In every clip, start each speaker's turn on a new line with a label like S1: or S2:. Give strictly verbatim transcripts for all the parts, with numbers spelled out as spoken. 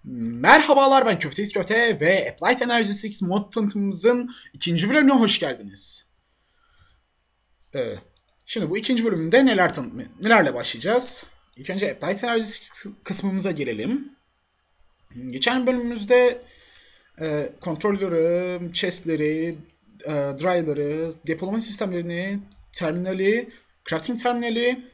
S1: Merhabalar, ben Köfteyiz Köfte ve Applied Energy altı mod tanıtımımızın ikinci bölümüne hoş geldiniz. Ee, şimdi bu ikinci bölümünde neler tanıtma, nelerle başlayacağız? İlk önce Applied Energy altı kısmımıza gelelim. Geçen bölümümüzde e, kontrolleri, chestleri, e, dry'ları, depolama sistemlerini, terminali, crafting terminali,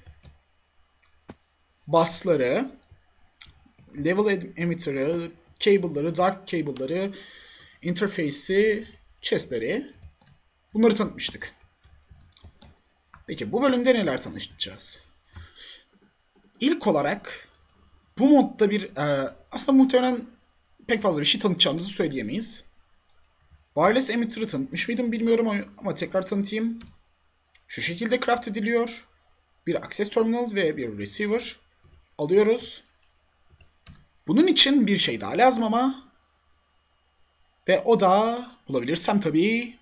S1: bus'ları, level emitter'ı, cable'ları, dark cable'ları, interface'i, chest'leri, bunları tanıtmıştık. Peki bu bölümde neler tanışacağız? İlk olarak bu modda bir e, aslında muhtemelen pek fazla bir şey tanıtacağımızı söyleyemeyiz. Wireless emitter'ı tanıtmış mıydım bilmiyorum ama tekrar tanıtayım. Şu şekilde craft ediliyor. Bir access terminal ve bir receiver alıyoruz. Bunun için bir şey daha lazım ama. Ve o da bulabilirsem tabii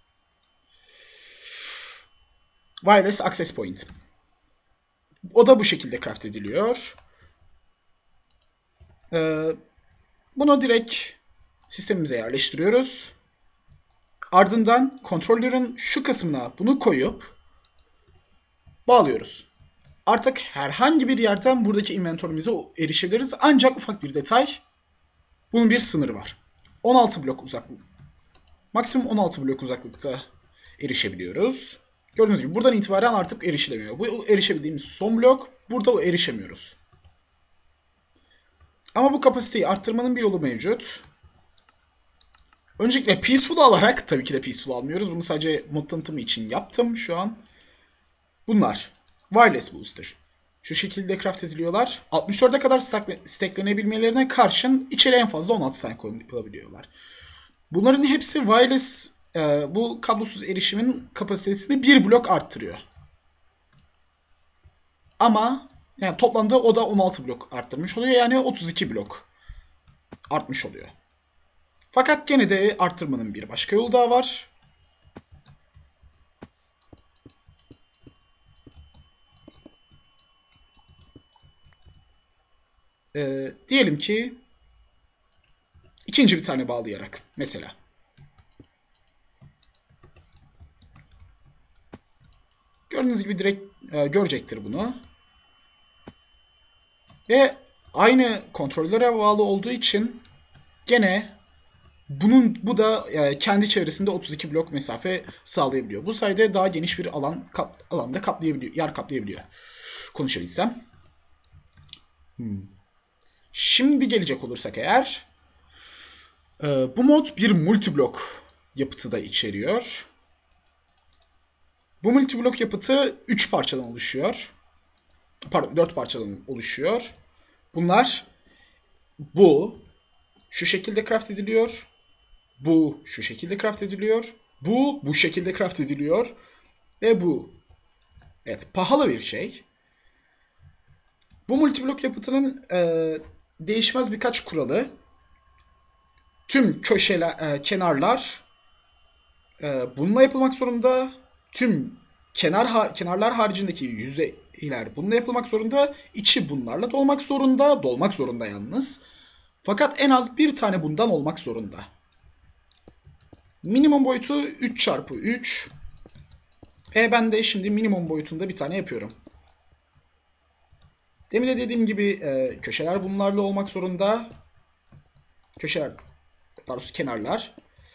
S1: Wireless Access Point. O da bu şekilde craft ediliyor. Ee, bunu direkt sistemimize yerleştiriyoruz. Ardından kontrolörün şu kısmına bunu koyup bağlıyoruz. Artık herhangi bir yerden buradaki inventörümüze erişebiliriz. Ancak ufak bir detay. Bunun bir sınırı var. on altı blok uzaklık. Maksimum on altı blok uzaklıkta erişebiliyoruz. Gördüğünüz gibi buradan itibaren artık erişilemiyor. Bu erişebildiğimiz son blok. Burada erişemiyoruz. Ama bu kapasiteyi arttırmanın bir yolu mevcut. Öncelikle Peaceful alarak, tabii ki de Peaceful almıyoruz. Bunu sadece mod tanıtımı için yaptım şu an. Bunlar Wireless Booster. Şu şekilde craft ediliyorlar. altmış dörde kadar stacklenebilmelerine karşın içeri en fazla on altı tane koyulabiliyorlar. Bunların hepsi wireless, e, bu kablosuz erişimin kapasitesini bir blok arttırıyor. Ama yani toplamda o da on altı blok arttırmış oluyor. Yani otuz iki blok artmış oluyor. Fakat gene de arttırmanın bir başka yolu daha var. Ee, diyelim ki ikinci bir tane bağlayarak mesela. Gördüğünüz gibi direkt e, görecektir bunu. Ve aynı kontrollere bağlı olduğu için gene bunun bu da e, kendi çevresinde otuz iki blok mesafe sağlayabiliyor. Bu sayede daha geniş bir alan kap, alanda kaplayabiliyor, yer kaplayabiliyor. Konuşabilsem. Hmm. Şimdi gelecek olursak eğer, e, bu mod bir multiblok yapıtı da içeriyor. Bu multiblok yapıtı üç parçadan oluşuyor. Pardon, dört parçadan oluşuyor. Bunlar bu şu şekilde craft ediliyor. Bu şu şekilde craft ediliyor. Bu bu şekilde craft ediliyor. Ve bu. Evet, pahalı bir şey. Bu multiblok yapıtının e, değişmez birkaç kuralı. Tüm köşeler, e, kenarlar e, bununla yapılmak zorunda. Tüm kenar kenarlar haricindeki yüzeyler bununla yapılmak zorunda. İçi bunlarla dolmak zorunda. Dolmak zorunda yalnız. Fakat en az bir tane bundan olmak zorunda. Minimum boyutu üç çarpı üç. E ben de şimdi minimum boyutunda bir tane yapıyorum. Demin de dediğim gibi e, köşeler bunlarla olmak zorunda. Köşeler, daha doğrusu kenarlar.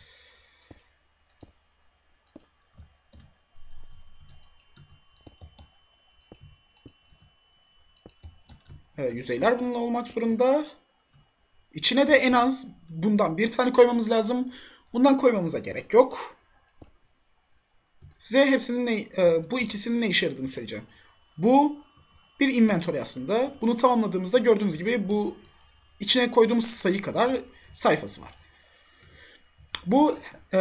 S1: E, yüzeyler bununla olmak zorunda. İçine de en az bundan bir tane koymamız lazım. Bundan koymamıza gerek yok. Size hepsinin ne, e, bu ikisinin ne işe yaradığını söyleyeceğim. Bu bir inventory aslında. Bunu tamamladığımızda gördüğünüz gibi bu içine koyduğumuz sayı kadar sayfası var. Bu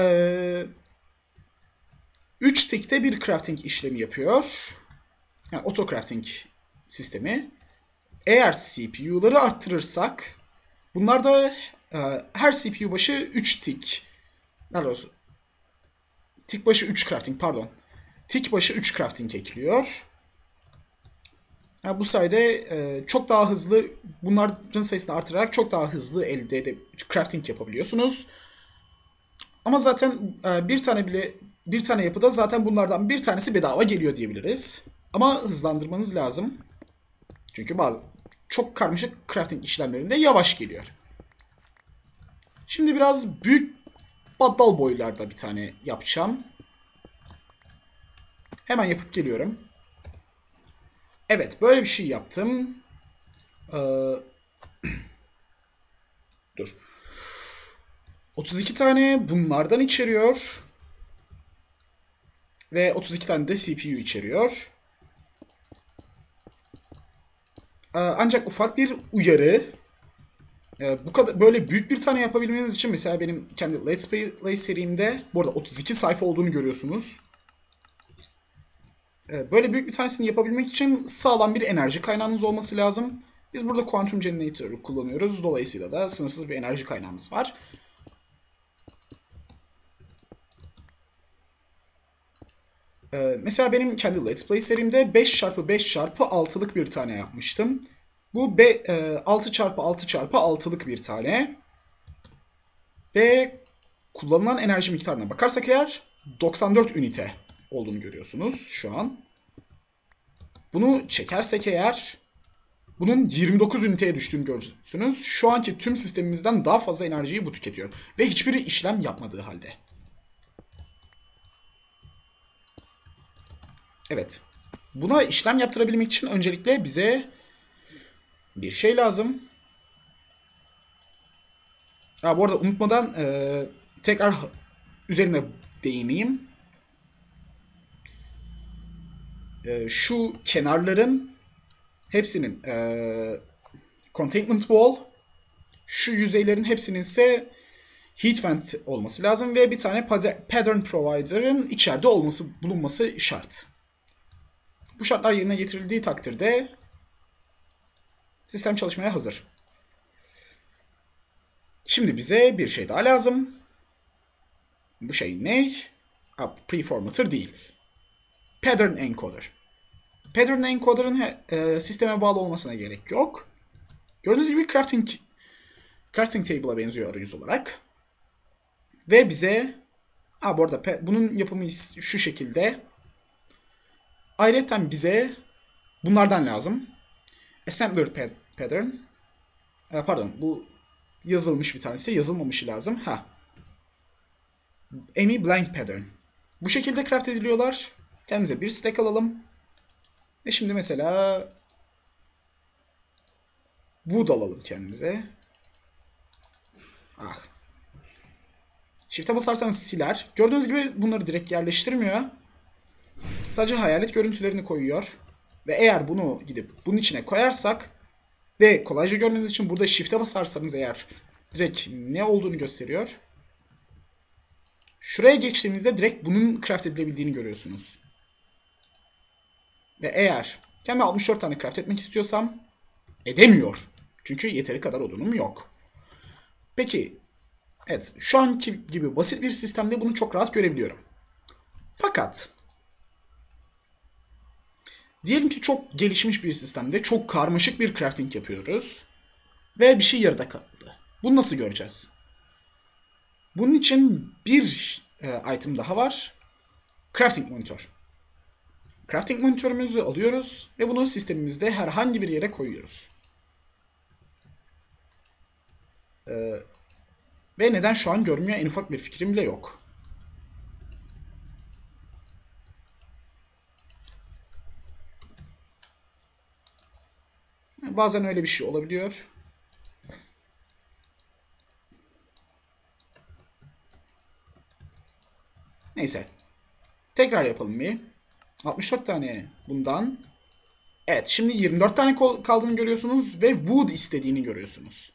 S1: üç tick'te bir crafting işlemi yapıyor. Yani auto crafting sistemi. Eğer C P U'ları arttırırsak bunlar da e, her C P U başı üç tick. Daha doğrusu tick başı üç crafting pardon. Tick başı üç crafting ekliyor. Yani bu sayede e, çok daha hızlı, bunların sayısını artırarak çok daha hızlı elde edip crafting yapabiliyorsunuz. Ama zaten e, bir tane bile bir tane yapıda zaten bunlardan bir tanesi bedava geliyor diyebiliriz. Ama hızlandırmanız lazım. Çünkü bazı çok karmaşık crafting işlemlerinde yavaş geliyor. Şimdi biraz büyük baddal boylarda bir tane yapacağım. Hemen yapıp geliyorum. Evet, böyle bir şey yaptım. Ee, dur. otuz iki tane bunlardan içeriyor. Ve otuz iki tane de C P U içeriyor. Ee, ancak ufak bir uyarı. Ee, bu kadar böyle büyük bir tane yapabilmeniz için mesela benim kendi Let's Play serimde bu arada otuz iki sayfa olduğunu görüyorsunuz. Ee, böyle büyük bir tanesini yapabilmek için sağlam bir enerji kaynağınız olması lazım. Biz burada Quantum Generator'ı kullanıyoruz. Dolayısıyla da sınırsız bir enerji kaynağımız var. Ee, mesela benim kendi Let's Play serimde beş çarpı beş çarpı altılık bir tane yapmıştım. Bu be, e, altı çarpı altı çarpı altılık bir tane. Ve kullanılan enerji miktarına bakarsak eğer doksan dört ünite olduğunu görüyorsunuz şu an. Bunu çekersek eğer bunun yirmi dokuz üniteye düştüğünü görürsünüz. Şu anki tüm sistemimizden daha fazla enerjiyi bu tüketiyor. Ve hiçbiri işlem yapmadığı halde. Evet. Buna işlem yaptırabilmek için öncelikle bize bir şey lazım. Ha, bu arada unutmadan e, tekrar üzerine değineyim. E, şu kenarların hepsinin e, containment wall, şu yüzeylerin hepsinin ise heat vent olması lazım ve bir tane pattern provider'ın içeride olması, bulunması şart. Bu şartlar yerine getirildiği takdirde sistem çalışmaya hazır. Şimdi bize bir şey daha lazım. Bu şey ne? Preformatter değil. Pattern encoder. Pattern encoder'ın e, sisteme bağlı olmasına gerek yok. Gördüğünüz gibi crafting crafting table'a benziyor arayüz olarak. Ve bize ha, bu arada bunun yapımı şu şekilde. Ayrıca bize bunlardan lazım. Assembler pattern. E, pardon, bu yazılmış bir tanesi. Yazılmamışı lazım. Ha. Amy blank pattern. Bu şekilde craft ediliyorlar. Kendimize bir stack alalım. Ve şimdi mesela wood alalım kendimize. Ah. Shift'e basarsanız siler. Gördüğünüz gibi bunları direkt yerleştirmiyor. Sadece hayalet görüntülerini koyuyor. Ve eğer bunu gidip bunun içine koyarsak ve kolayca görmeniz için burada Shift'e basarsanız eğer direkt ne olduğunu gösteriyor. Şuraya geçtiğimizde direkt bunun craft edilebildiğini görüyorsunuz. Ve eğer kendi altmış dört tane craft etmek istiyorsam edemiyor. Çünkü yeteri kadar odunum yok. Peki, evet, şu anki gibi basit bir sistemde bunu çok rahat görebiliyorum. Fakat diyelim ki çok gelişmiş bir sistemde çok karmaşık bir crafting yapıyoruz ve bir şey yarıda kaldı. Bunu nasıl göreceğiz? Bunun için bir e, item daha var. Crafting monitor. Crafting monitörümüzü alıyoruz ve bunu sistemimizde herhangi bir yere koyuyoruz. Ee, ve neden şu an görmüyor en ufak bir fikrim bile yok. Bazen öyle bir şey olabiliyor. Neyse. Tekrar yapalım bir. altmış dört tane bundan. Evet, şimdi yirmi dört tane kaldığını görüyorsunuz ve wood istediğini görüyorsunuz.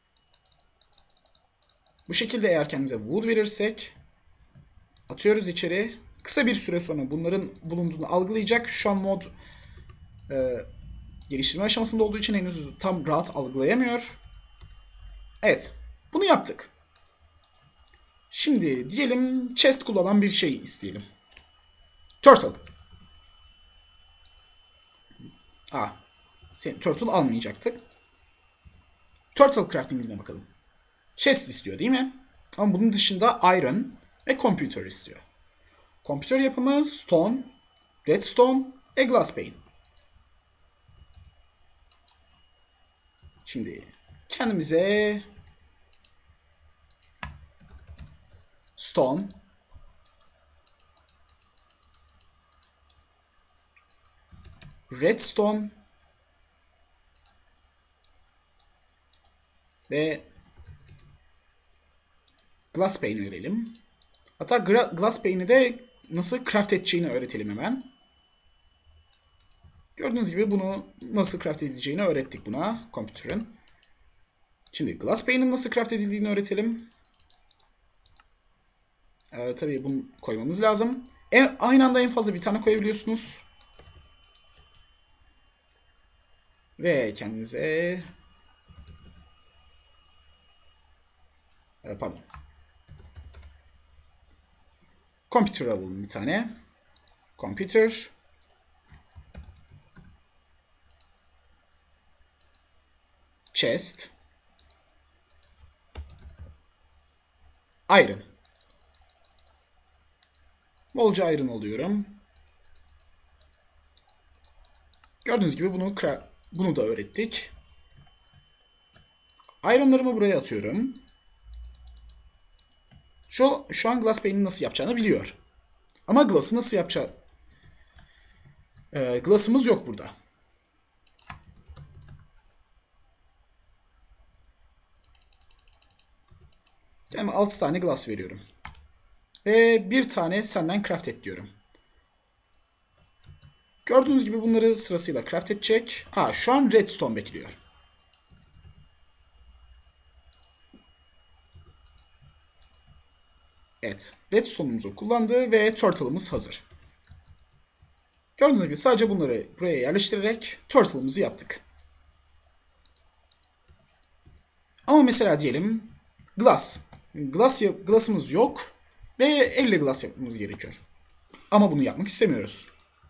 S1: Bu şekilde eğer kendimize wood verirsek atıyoruz içeri. Kısa bir süre sonra bunların bulunduğunu algılayacak. Şu an mod e, geliştirme aşamasında olduğu için henüz tam rahat algılayamıyor. Evet, bunu yaptık. Şimdi diyelim chest kullanan bir şey isteyelim. Turtle. Ah, Turtle almayacaktık. Turtle crafting'ine bakalım. Chest istiyor değil mi? Ama bunun dışında iron ve computer istiyor. Computer yapımı stone, redstone ve glass pane. Şimdi kendimize stone, redstone ve glass pane verelim. Hatta glass pane'i de nasıl craft edeceğini öğretelim hemen. Gördüğünüz gibi bunu nasıl craft edileceğini öğrettik buna, computer'ın. Şimdi glass pane'in nasıl craft edildiğini öğretelim. Ee, tabii bunu koymamız lazım. En, aynı anda en fazla bir tane koyabiliyorsunuz. Ve kendinize... Ee, pardon. Computer alalım bir tane. Computer. Chest. Iron. Bolca iron alıyorum. Gördüğünüz gibi bunu bunu da öğrettik. Iron'larımı buraya atıyorum. Şu, şu an glass pane'i nasıl yapacağını biliyor. Ama glass'ı nasıl yapacağı... Ee, glass'ımız yok burada. Yani altı tane glass veriyorum. Ve bir tane senden craft et diyorum. Gördüğünüz gibi bunları sırasıyla craft edecek. Ha, şu an redstone bekliyor. Evet. Redstone'umuzu kullandı ve turtle'ımız hazır. Gördüğünüz gibi sadece bunları buraya yerleştirerek turtle'ımızı yaptık. Ama mesela diyelim glass. Glass glass'ımız yok ve elle glass yapmamız gerekiyor. Ama bunu yapmak istemiyoruz.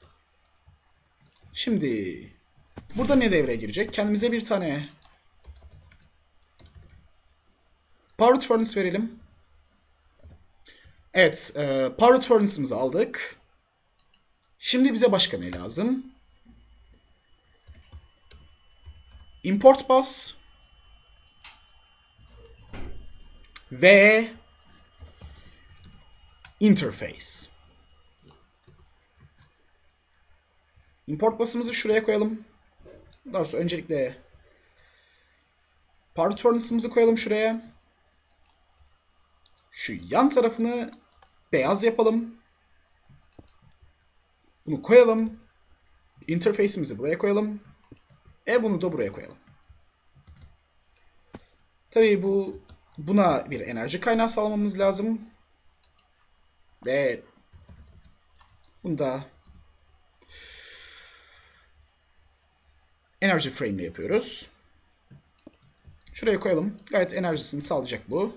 S1: Şimdi burada ne devreye girecek? Kendimize bir tane powered furnace verelim. Evet, e, powered furnace'ımızı aldık. Şimdi bize başka ne lazım? Import bus ve interface. Import bus'ımızı şuraya koyalım. Daha sonra öncelikle powered furnace'ımızı koyalım şuraya. Şu yan tarafını beyaz yapalım. Bunu koyalım. Interface'imizi buraya koyalım. E bunu da buraya koyalım. Tabii bu buna bir enerji kaynağı sağlamamız lazım. Ve bunu da enerji frame ile yapıyoruz. Şuraya koyalım. Gayet enerjisini sağlayacak bu.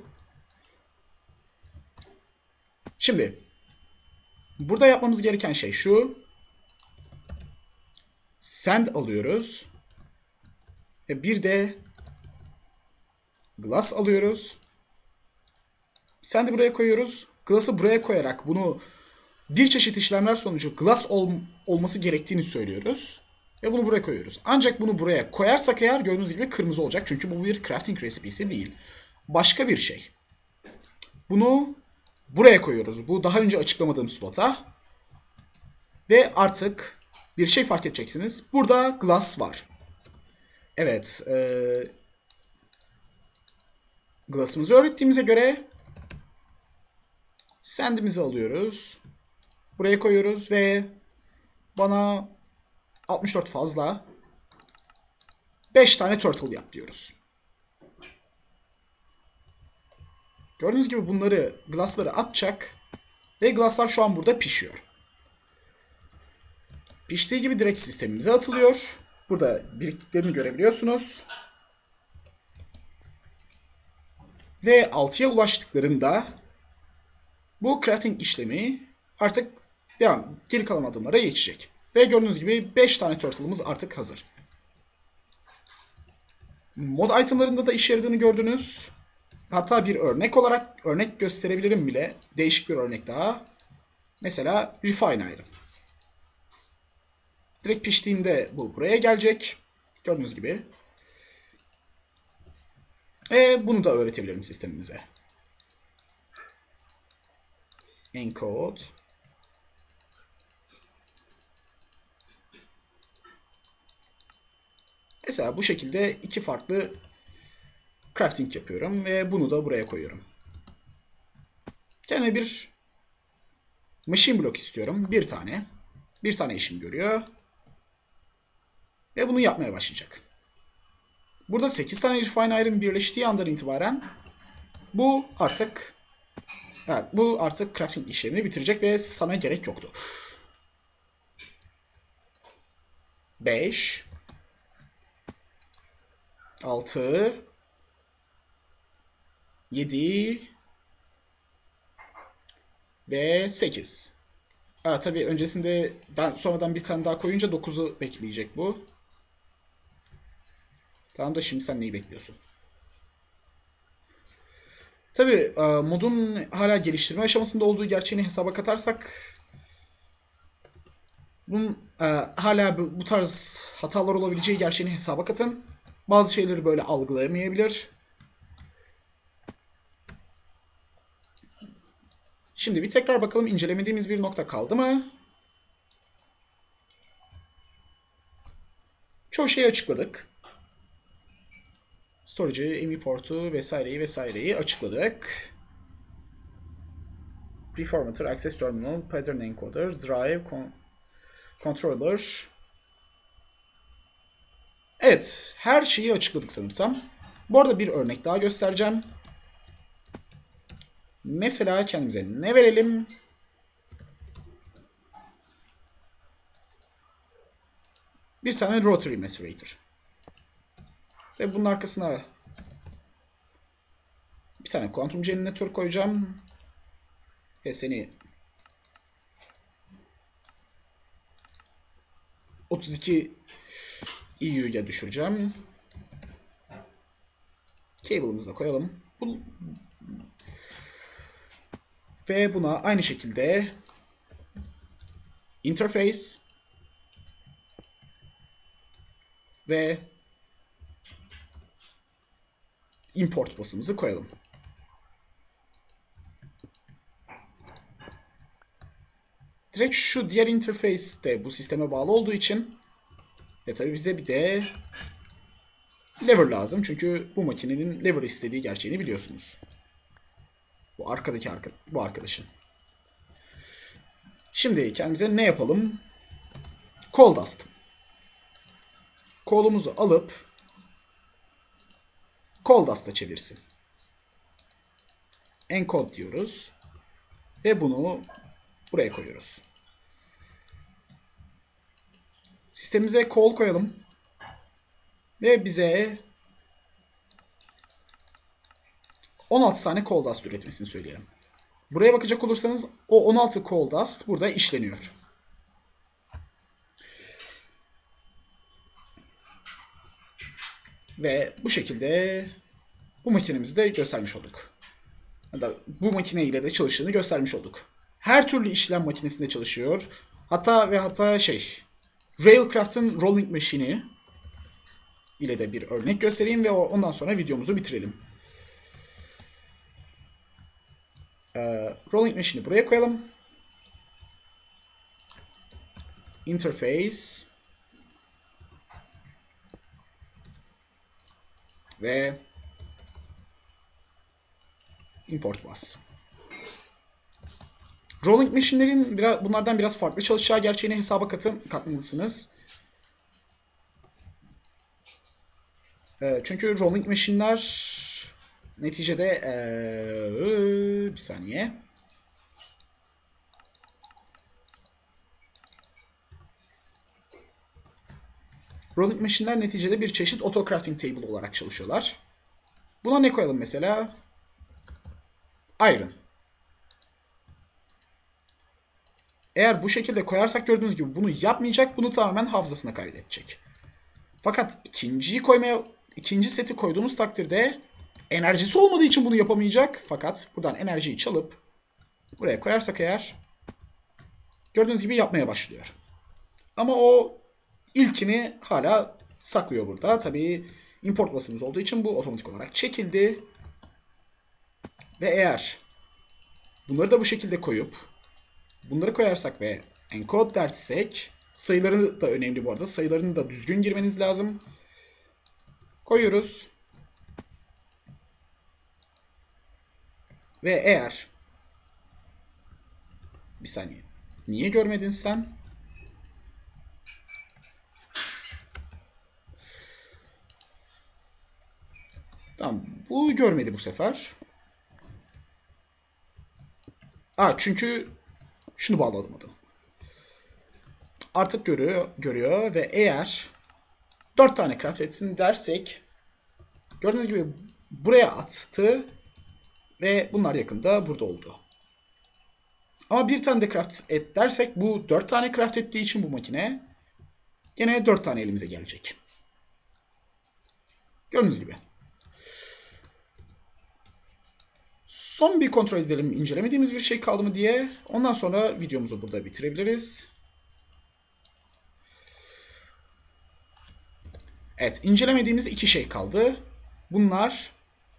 S1: Şimdi burada yapmamız gereken şey şu. Sand alıyoruz. Ve bir de glass alıyoruz. Sand'i buraya koyuyoruz. Glass'ı buraya koyarak bunu bir çeşit işlemler sonucu glass ol olması gerektiğini söylüyoruz. Ve bunu buraya koyuyoruz. Ancak bunu buraya koyarsak eğer gördüğünüz gibi kırmızı olacak. Çünkü bu bir crafting resipisi değil. Başka bir şey. Bunu buraya koyuyoruz. Bu daha önce açıklamadığım slota. Ve artık bir şey fark edeceksiniz. Burada glass var. Evet. E, glass'ımızı öğrettiğimize göre sand'imizi alıyoruz. Buraya koyuyoruz ve bana altmış dört fazla beş tane turtle yap diyoruz. Gördüğünüz gibi bunları, glass'ları atacak ve glass'lar şu an burada pişiyor. Piştiği gibi direkt sistemimize atılıyor. Burada biriktiklerini görebiliyorsunuz. Ve altıya ulaştıklarında bu crafting işlemi artık devam, geri kalan adımlara geçecek. Ve gördüğünüz gibi beş tane turtle'ımız artık hazır. Mod itemlarında da işe yaradığını gördünüz. Hatta bir örnek olarak örnek gösterebilirim bile. Değişik bir örnek daha. Mesela Refine Iron. Direkt piştiğinde bu buraya gelecek. Gördüğünüz gibi. Ve bunu da öğretebilirim sistemimize. Encode. Mesela bu şekilde iki farklı crafting yapıyorum ve bunu da buraya koyuyorum. Kendime bir machine block istiyorum. Bir tane. Bir tane işim görüyor. Ve bunu yapmaya başlayacak. Burada sekiz tane Refine Iron birleştiği andan itibaren bu artık evet, bu artık crafting işlemini bitirecek ve sana gerek yoktu. beş altı yedi ve sekiz. Ha, tabii öncesinde ben sonradan bir tane daha koyunca dokuzu bekleyecek bu. Tamam da şimdi sen neyi bekliyorsun? Tabii modun hala geliştirme aşamasında olduğu gerçeğini hesaba katarsak bunun hala bu tarz hatalar olabileceği gerçeğini hesaba katın. Bazı şeyleri böyle algılayamayabilir. Şimdi bir tekrar bakalım, incelemediğimiz bir nokta kaldı mı? Çoğu şeyi açıkladık. Storage'ı, M V port'u vesaireyi vesaireyi açıkladık. Preformatter, Access Terminal, Pattern Encoder, Drive, con Controller. Evet, her şeyi açıkladık sanırsam. Bu arada bir örnek daha göstereceğim. Mesela kendimize ne verelim? Bir tane Rotary Macerator. Ve bunun arkasına bir tane Quantum Generator koyacağım. Ve seni otuz iki E U'ya düşüreceğim. Cable'ımızı da koyalım. Bu... Ve buna aynı şekilde interface ve import basımızı koyalım. Direkt şu diğer interface de bu sisteme bağlı olduğu için ve tabii bize bir de lever lazım. Çünkü bu makinenin lever istediği gerçeğini biliyorsunuz. Bu arkadaki arka, bu arkadaşın. Şimdi kendimize ne yapalım? Coal dust. Coal'umuzu alıp Coal dust'a çevirsin. Encode diyoruz. Ve bunu buraya koyuyoruz. Sistemimize coal koyalım. Ve bize on altı tane coal dust üretmesini söyleyelim. Buraya bakacak olursanız o on altı coal dust burada işleniyor. Ve bu şekilde bu makinemizi de göstermiş olduk. Hatta bu makine ile de çalıştığını göstermiş olduk. Her türlü işlem makinesinde çalışıyor. Hatta ve hatta şey Railcraft'ın Rolling Machine'i ile de bir örnek göstereyim ve ondan sonra videomuzu bitirelim. Ee, Rolling Machine'i buraya koyalım. Interface ve import bus. Rolling Machine'lerin biraz, bunlardan biraz farklı çalışacağı gerçeğini hesaba katın, katmalısınız. E, çünkü Rolling Machine'ler neticede e, bir saniye. Rolling Machine'ler neticede bir çeşit auto crafting table olarak çalışıyorlar. Buna ne koyalım mesela? Iron. Eğer bu şekilde koyarsak gördüğünüz gibi bunu yapmayacak, bunu tamamen hafızasına kaydedecek. Fakat ikinciyi koymaya ikinci seti koyduğumuz takdirde enerjisi olmadığı için bunu yapamayacak. Fakat buradan enerjiyi çalıp buraya koyarsak eğer gördüğünüz gibi yapmaya başlıyor. Ama o ilkini hala saklıyor burada. Tabii import basımız olduğu için bu otomatik olarak çekildi. Ve eğer bunları da bu şekilde koyup bunları koyarsak ve encode dersek, sayıları da önemli bu arada. Sayılarını da düzgün girmeniz lazım. Koyuyoruz. Ve eğer bir saniye. Niye görmedin sen? Tamam. Bu görmedi bu sefer. Aa, çünkü şunu bağladım adı. Artık görüyor, görüyor ve eğer dört tane craft etsin dersek gördüğünüz gibi buraya attı ve bunlar yakında burada oldu. Ama bir tane de craft et dersek bu dört tane craft ettiği için bu makine gene dört tane elimize gelecek. Gördüğünüz gibi. Son bir kontrol edelim incelemediğimiz bir şey kaldı mı diye. Ondan sonra videomuzu burada bitirebiliriz. Evet, incelemediğimiz iki şey kaldı. Bunlar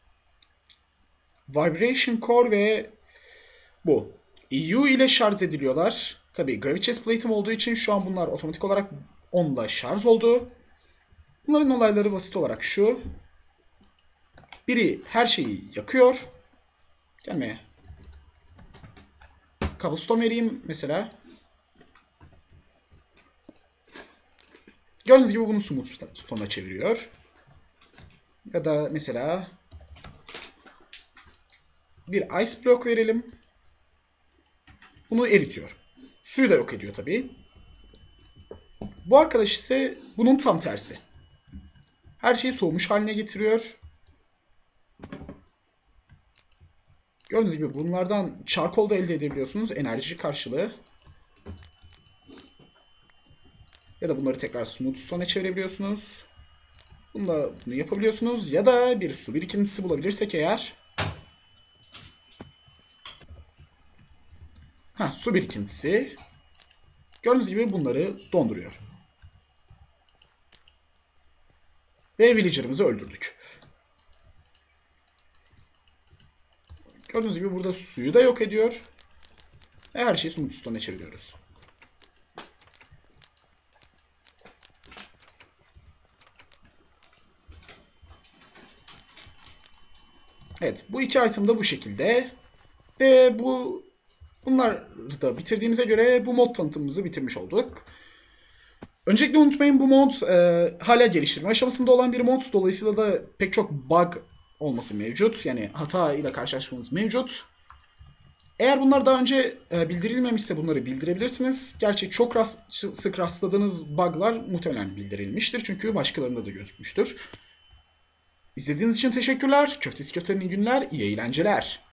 S1: Vibration Core ve bu. E U ile şarj ediliyorlar. Tabii Gravity Chest Plate'im olduğu için şu an bunlar otomatik olarak onla şarj oldu. Bunların olayları basit olarak şu. Biri her şeyi yakıyor. Gelmeye. Cobblestone vereyim mesela. Gördüğünüz gibi bunu smooth stone'a çeviriyor. Ya da mesela bir ice block verelim. Bunu eritiyor. Suyu da yok ediyor tabii. Bu arkadaş ise bunun tam tersi. Her şeyi soğumuş haline getiriyor. Gördüğünüz gibi bunlardan charcoal da elde edebiliyorsunuz. Enerji karşılığı. Ya da bunları tekrar smooth stone'a çevirebiliyorsunuz. Bunu da bunu yapabiliyorsunuz. Ya da bir su birikintisi bulabilirsek eğer. Ha, su birikintisi. Gördüğünüz gibi bunları donduruyor. Ve villager'ımızı öldürdük. Gördüğünüz gibi burada suyu da yok ediyor. Ve her şeyi smooth stone'a çeviriyoruz. Evet, bu iki item da bu şekilde. Ve bu bunları da bitirdiğimize göre bu mod tanıtımımızı bitirmiş olduk. Öncelikle unutmayın, bu mod e, hala geliştirme aşamasında olan bir mod. Dolayısıyla da pek çok bug olması mevcut. Yani hata ile karşılaşmanız mevcut. Eğer bunlar daha önce e, bildirilmemişse bunları bildirebilirsiniz. Gerçi çok rast, sık rastladığınız bug'lar muhtemelen bildirilmiştir. Çünkü başkalarında da gözükmüştür. İzlediğiniz için teşekkürler. Köftesi köftenin günler, iyi eğlenceler.